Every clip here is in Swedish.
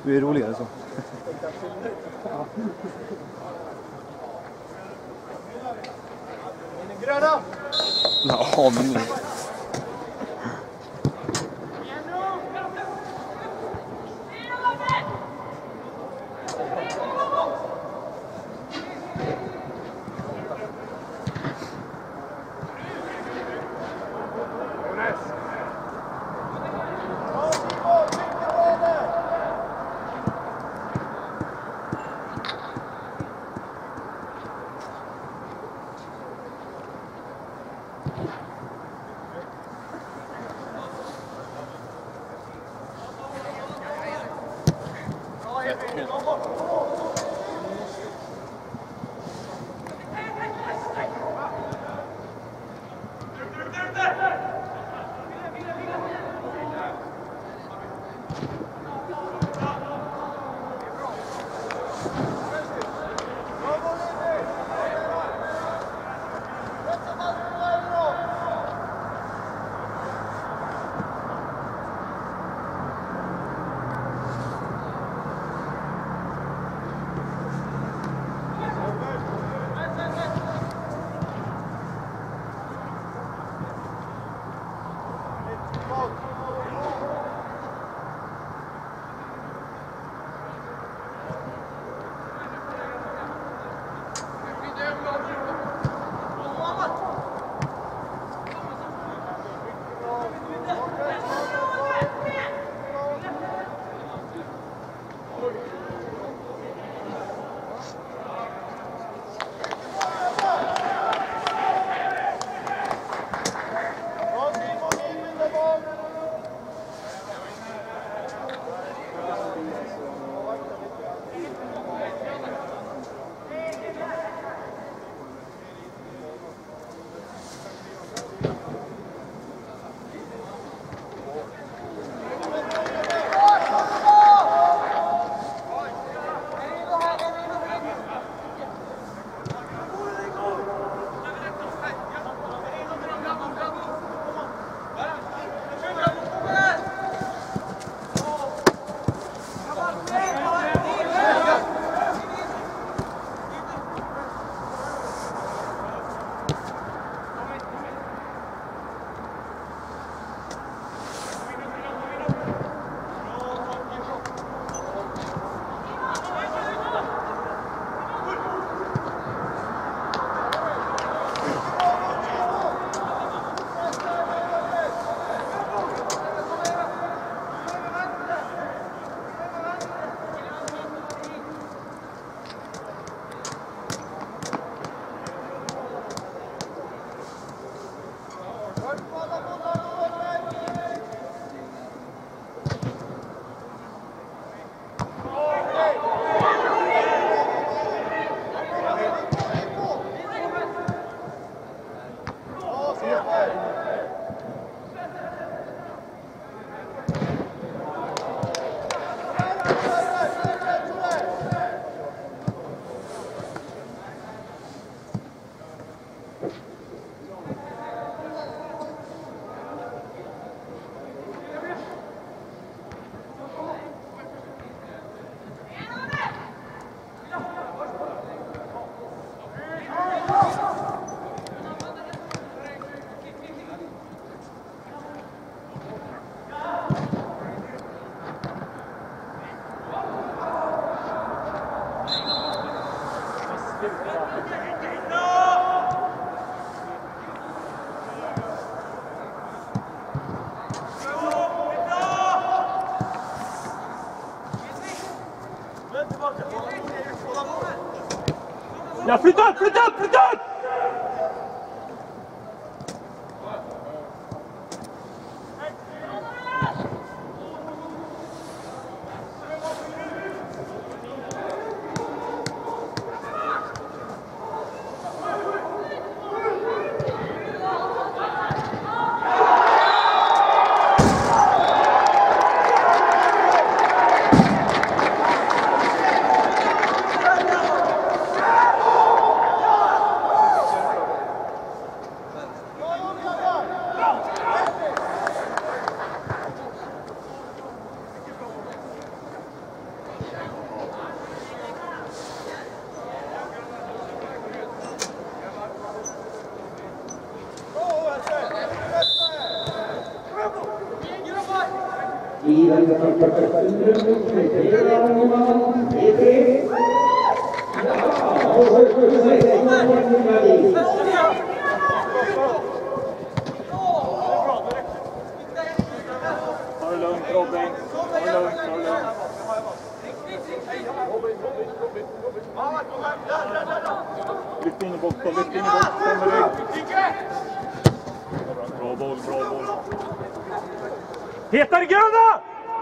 Vi är roligare så. Gröna! Ja, men... Ja, flytta upp, flytta upp, flytta upp! Lyft in i boxen, lyft in i boxen. Bra boll, bra boll. Petar gröna!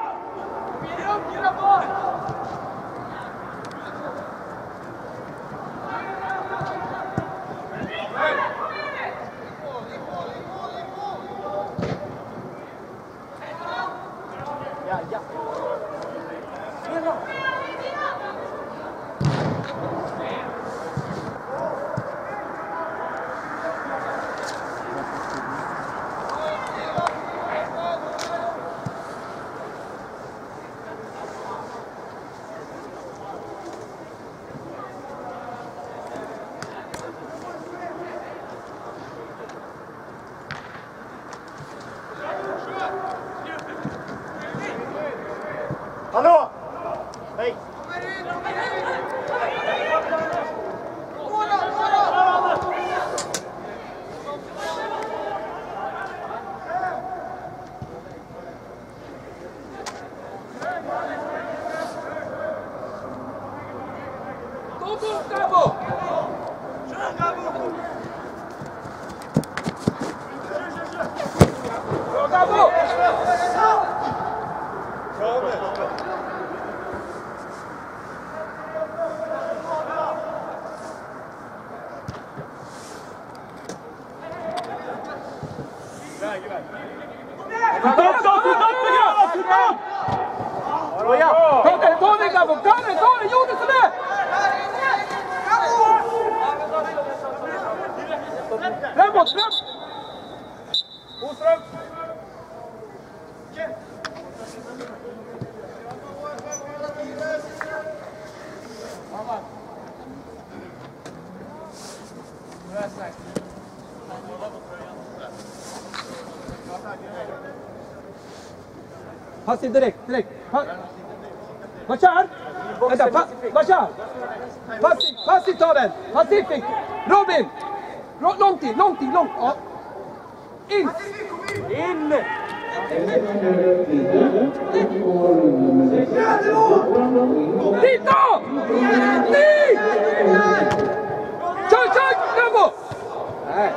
Hallå! Hej! Bravo! Ta den Gabo! Ta den! Gjorde sådär! Framåt! Boström! Passiv direkt. Bashar! Vänta, Bashar! Passiv ta den! Passiv fick! Robin! Långt in! Ja. In! Dit då! Dit! Kör! Bravo! Nej.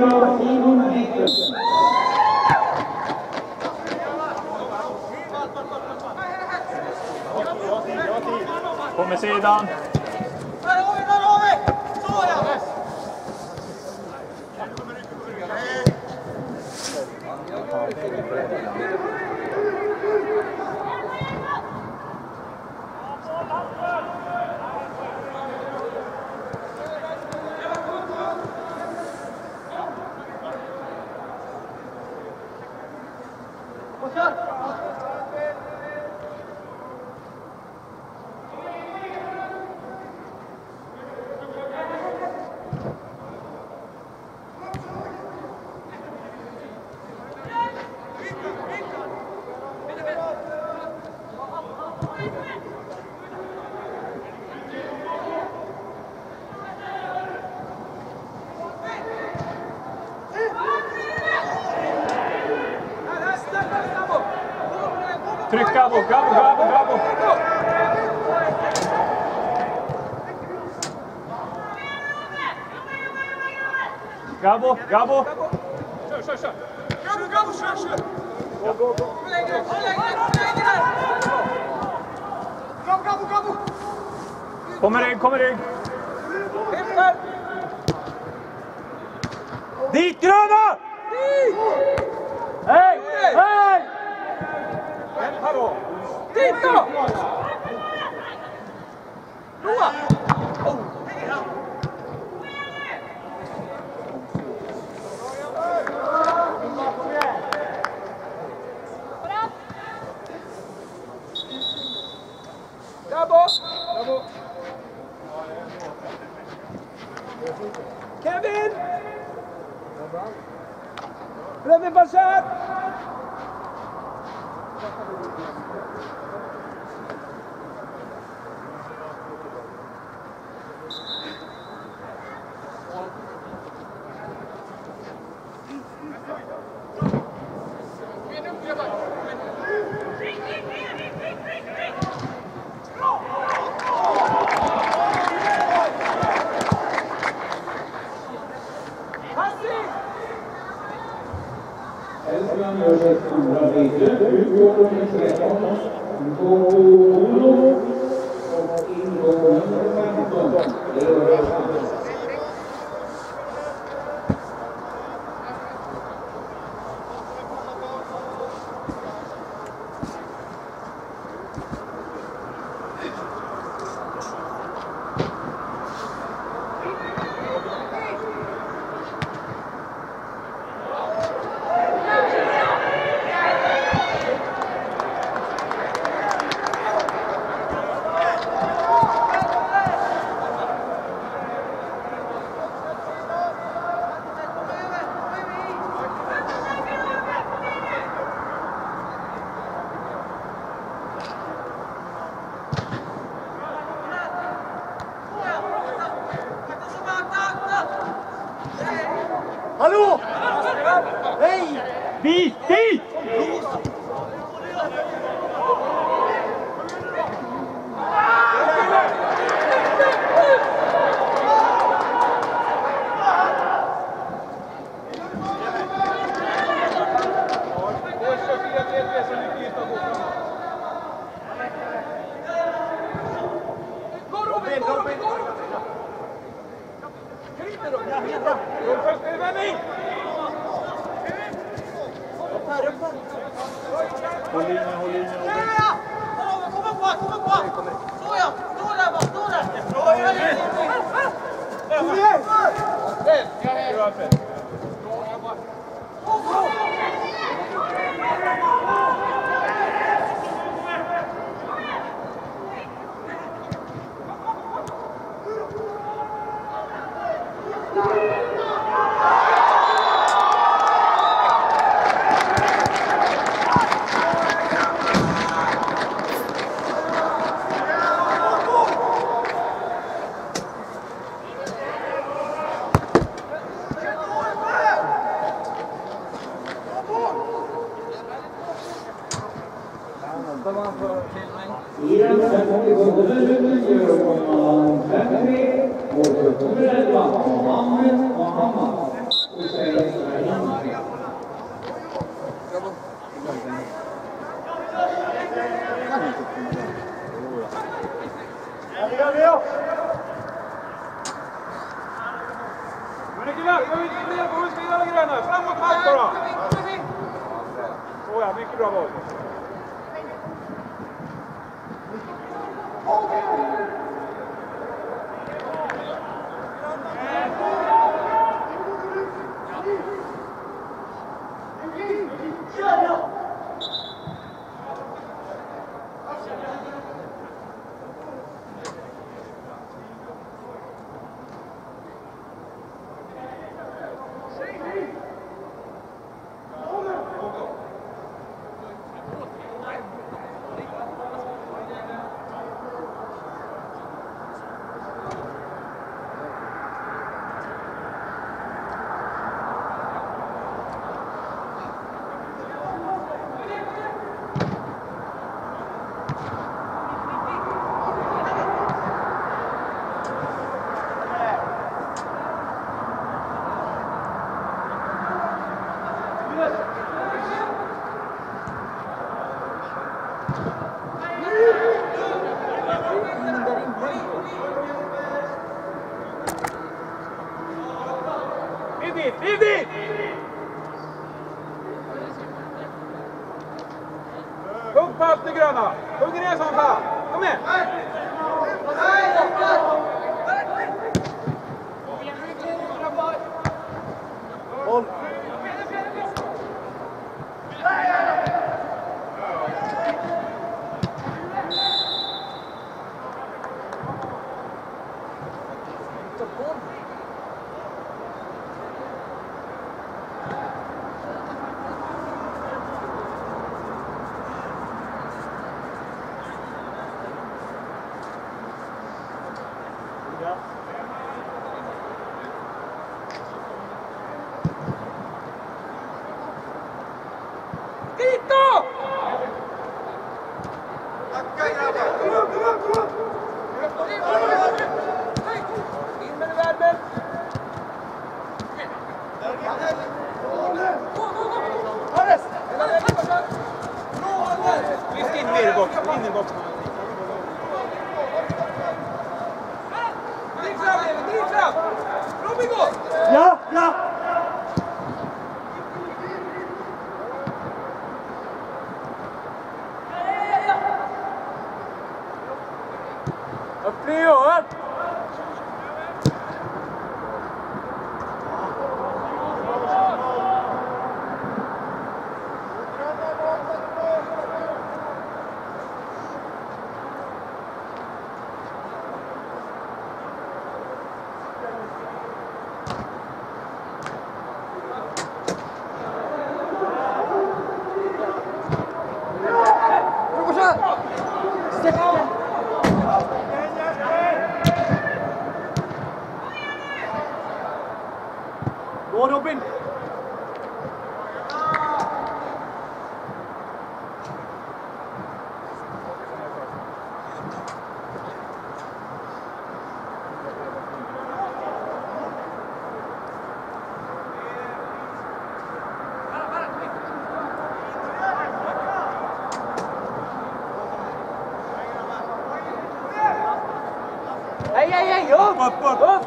Kommer sidan. Tryck Gabo, Gabo, Gabo, Gabo. Gabo, Gabo. Kör. Gabo, kör. Gå. Gabo. Kommer rygg. Dit gröna! Hej! Vänta då! Dit då! Roa! Gabo! Kevin! Kevin Bashar! Älvstrand gör sitt andra byte, utgår med 13, Olof och ingår nummer 15, Leo Rasmussen. Hallå! Hej! Dit! Håll linjen. Kom på! Så ja! Stå där! I den femte gången gör man 5-3 och så kommer det Mohammed och Hammar. Gunnar, gå ut vidare gröna. Framåt mark bara. Såja, mycket bra boll. Vivi! Hugg på allt det gröna! Hugg ner som fan! Kom med! Boll! Lyft in mer i boxen, in i boxen. Driv fram! Robin går! Ja, ja! Upp Leo, upp! Gå Robin! Hej, upp!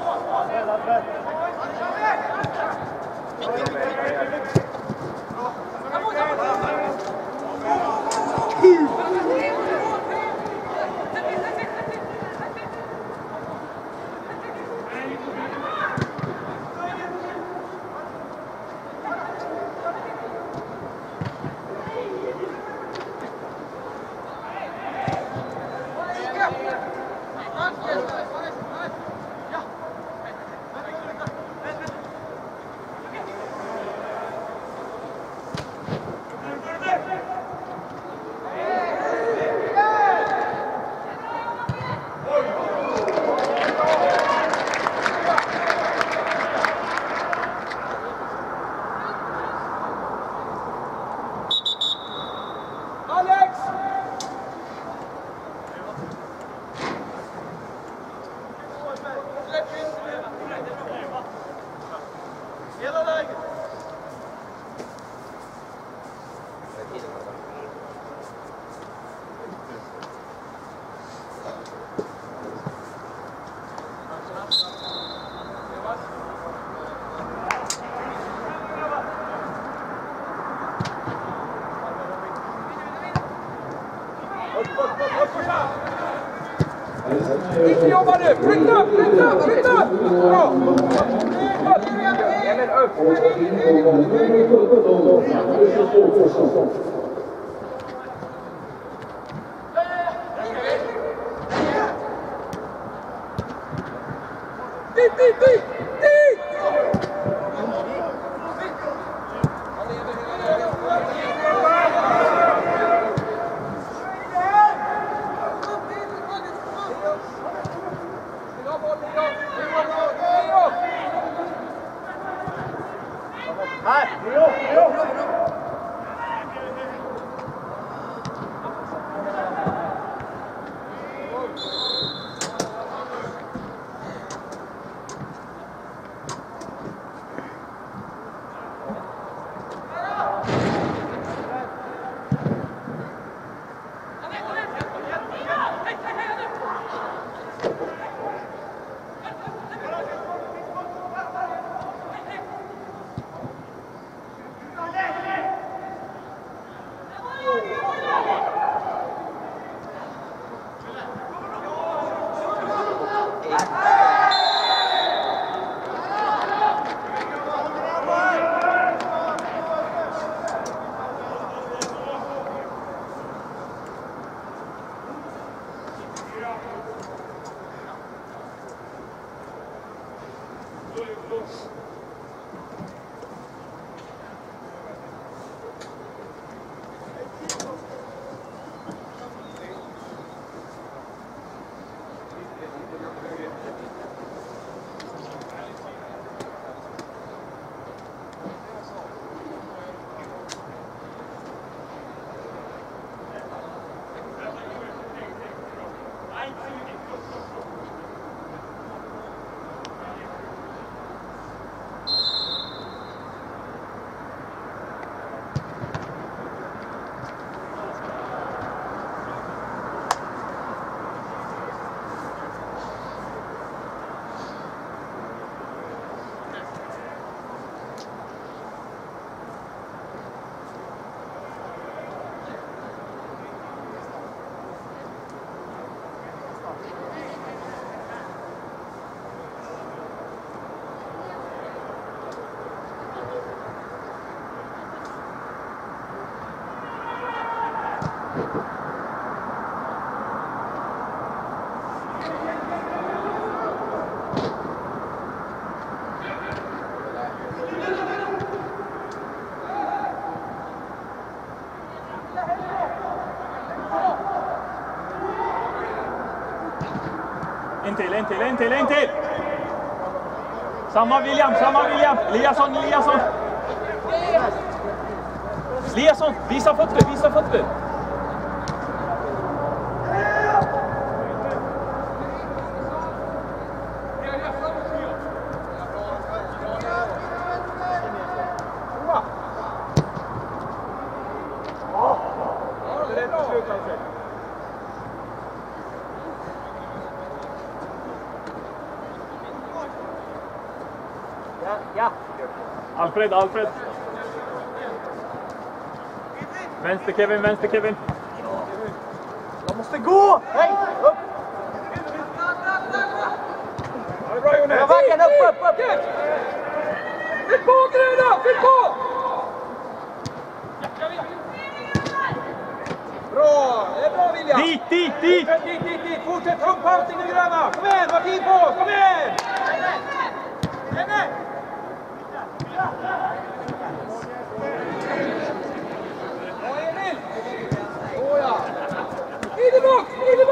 Inte jobba nu! Flytta upp! Bra! Eller upp! Dit! En till. Samma William. Eliasson, visa fötter. Ja. Alfred. Vänster Kevin. Jag måste gå! Hej! Upp! Ja, bra Jonas! Jag vaggar upp! Fyll på Gröna! Fyll på! Bra! Det är bra William! Dit! Fortsätt upphaltning nu Gröna! Kom igen! Var tid på oss! Kom igen! Bra Emil! Såja! In i box!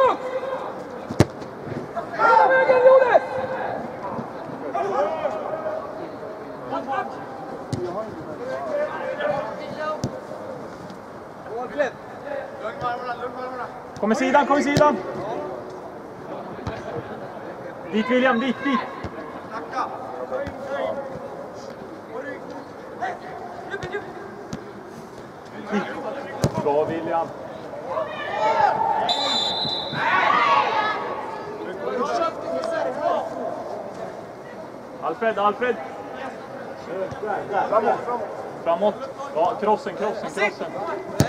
Hela vägen Jonas! Kommer sidan. Dit William, dit. Bra William. Alfred. Framåt. Ja, krossen.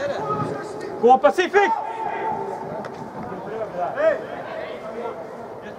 Gå Pacific!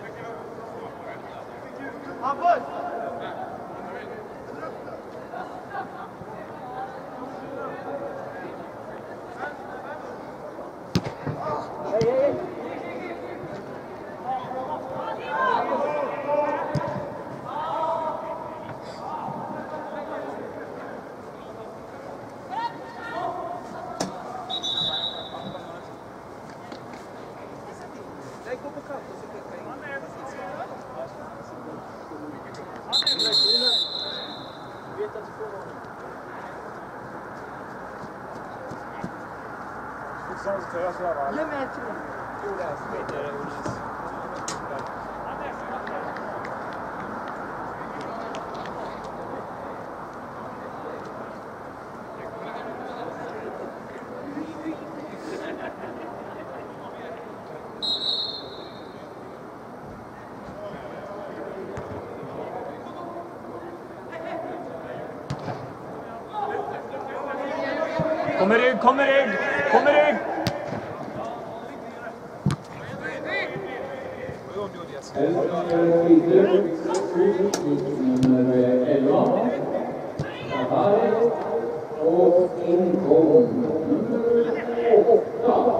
Kommer rygg, kommer rygg, kommer rygg! Nummer 11. Safari och inkom nummer 8.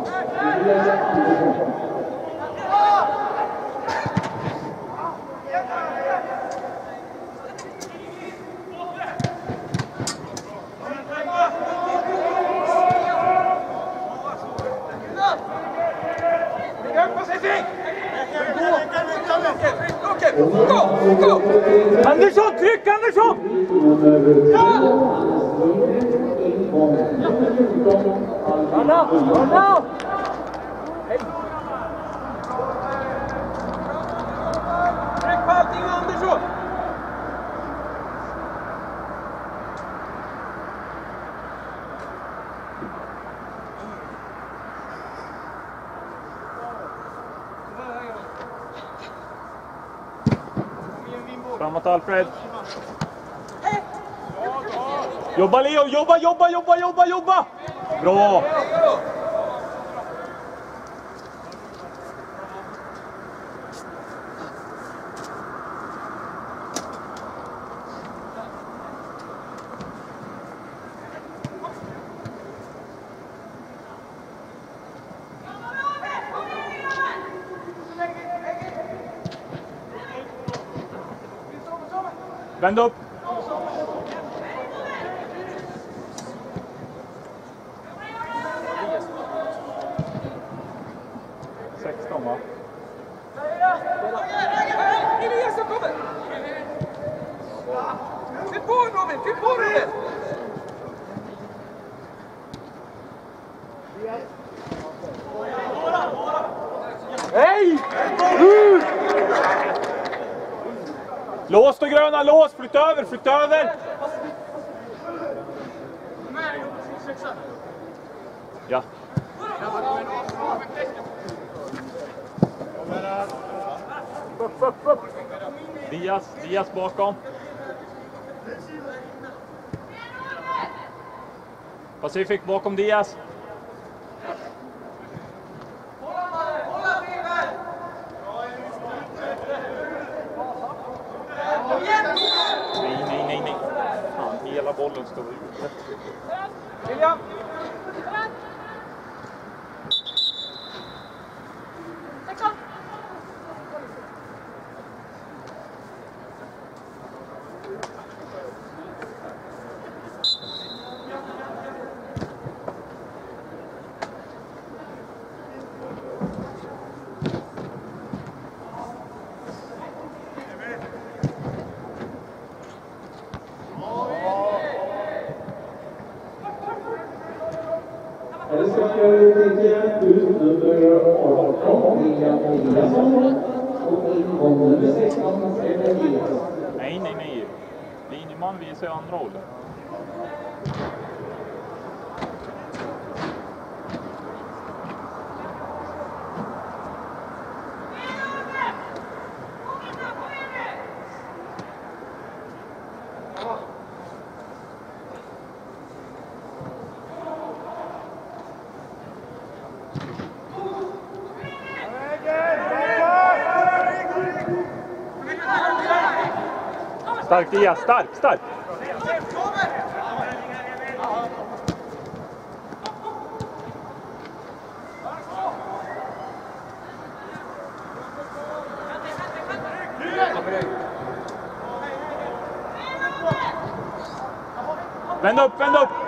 Andersson, tryck Andersson! Anna! Anna! Tryck på allting Andersson! Framåt Alfred. Jobba Leo, jobba! Bra! Vänd upp! 16 va? Elias kommer! Fyll på Robin, fyll på Robin! Hej! Lås då gröna, lås! Flytt över! Ja. Diaz bakom. Pacific bakom Diaz. Nej. Fan, hela bollen står ute. William! Det ska prioritera ut nummer 18, William Eliasson, och inkom nummer 16, Elias. Nej. Linjeman visar andra hållet. Starkt Ia, stark, stark. Vänd upp, vänd upp.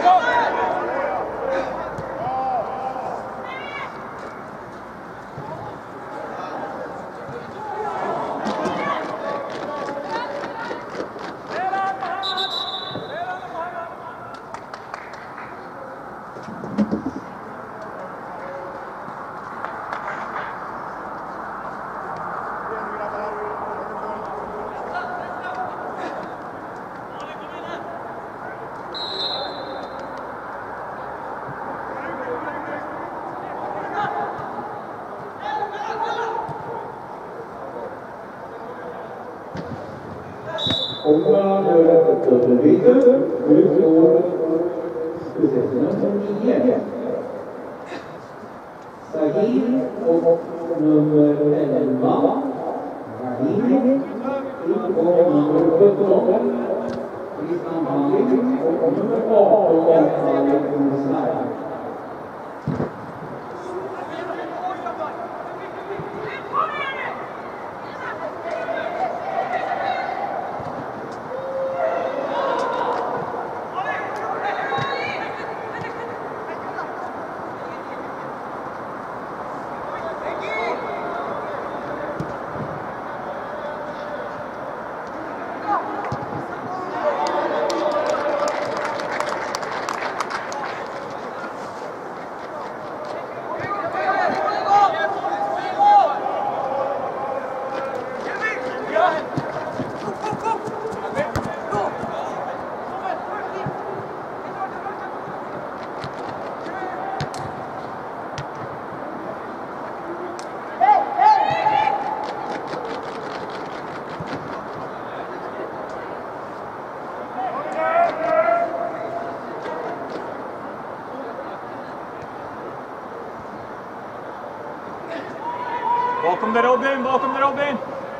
Bakom dig Robin, bakom dig Robin!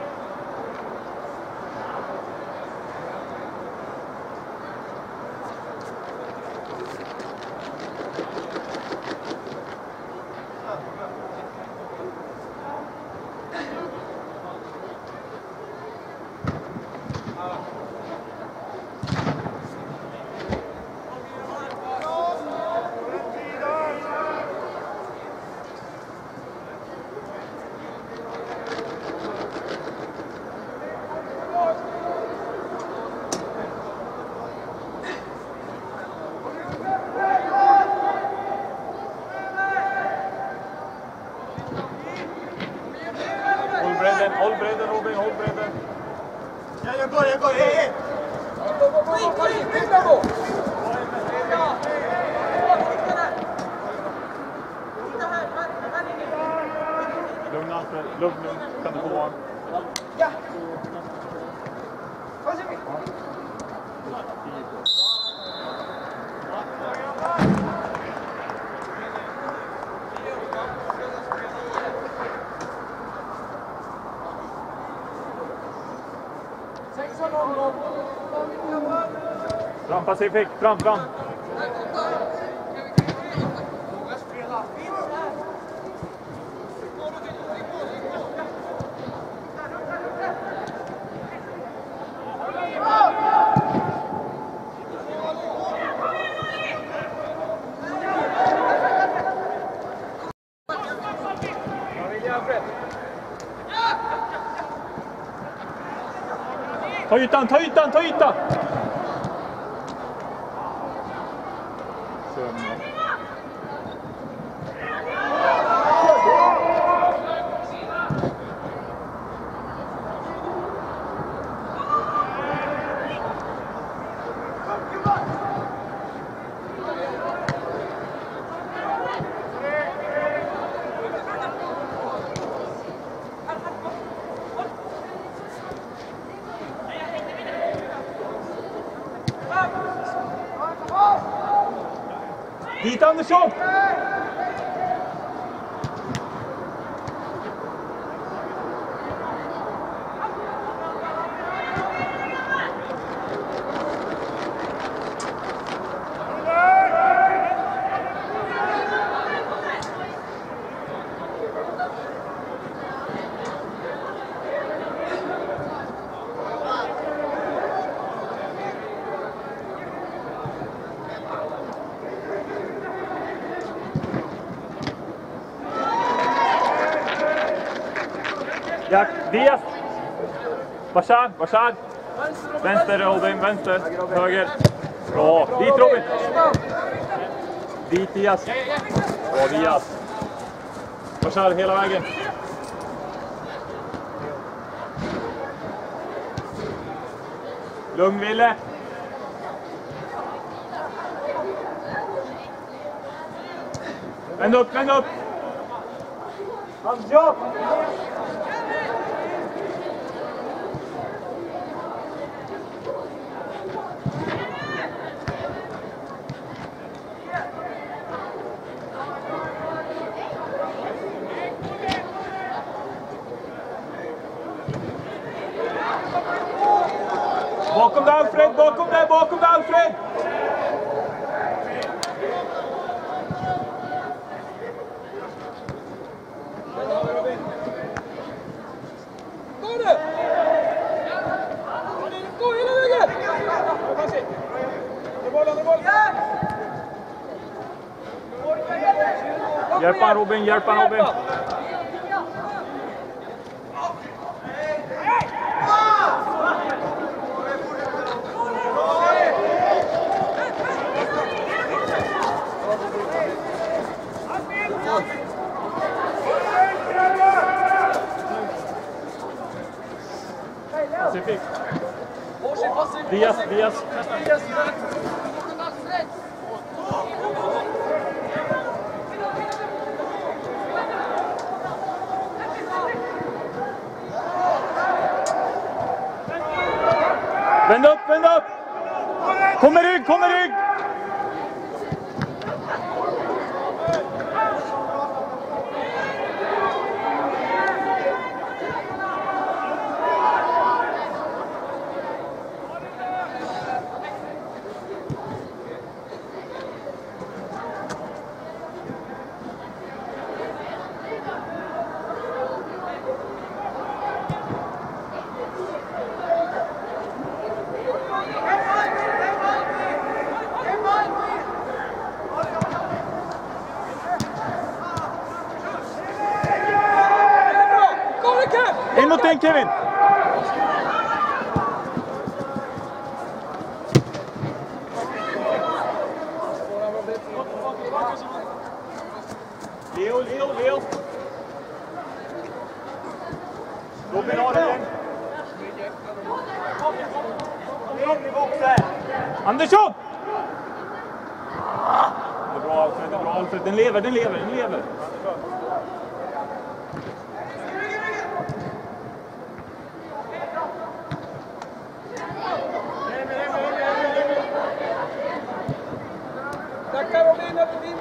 Håll bredden Robin, håll bredden. Ja, jag går, hej! Lugn Alfred, lugn, kan du få vara? Ja! Vad ser vi? Fram Pacific, fram! Ta ytan! Hit Andersson! Tack. Diaz. Bashar. Vänster Robin, vänster. Höger. Bra. Dit Robin. Dit Diaz. Bra Diaz. Bashar hela vägen. Lugn Ville. Vänd upp. Hans jobb! Bakom dig Alfred! Gå hela vägen! Hjälp han Robin. Pacific. Diaz. Vänd upp! Kommer rygg! In mot den Kevin! Leo! Robin har den! Andersson! Det är bra Alfred, den lever. Tackar Robin att du finns!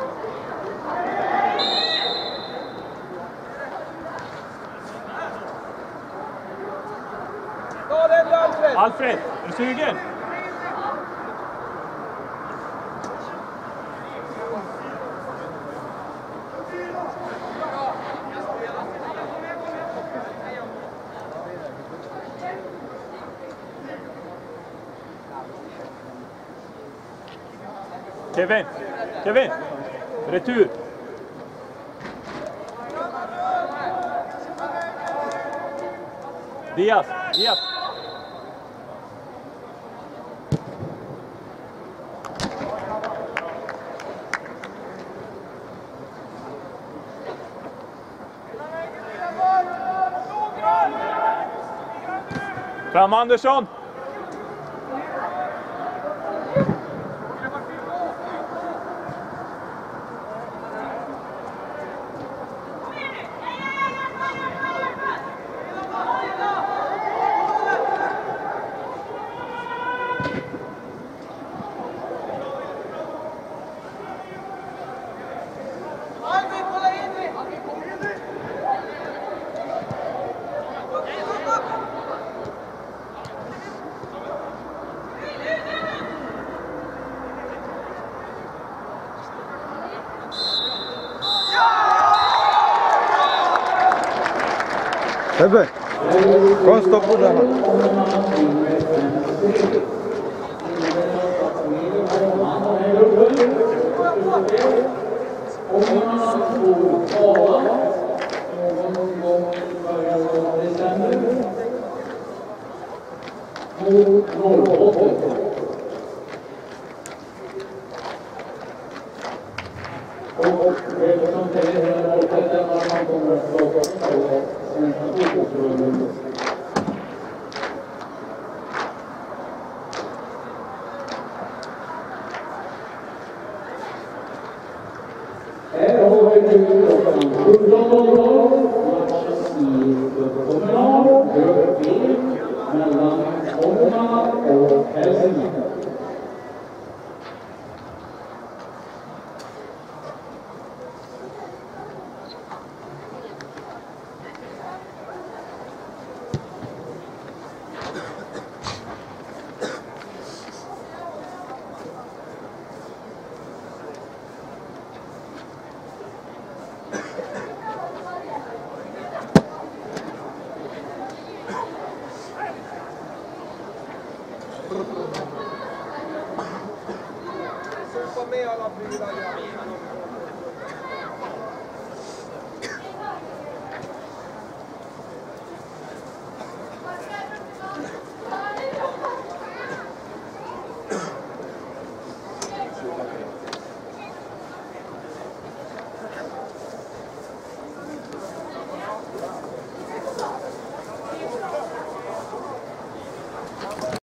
Ta den Alfred! Alfred, är du sugen? Kevin, retur. Diaz. Fram Andersson. Sebbe, kom stopp på den. Om man får tala någon gång mot Norrbotten. Och eftersom det är Norrbotten man kommer att plocka på Svenska fotbollsförbundet. Här har vi nu klockan 17:00 matchen i kommunal grupp B mellan Ångermanland och Hälsingland. Sopa med alla prylar.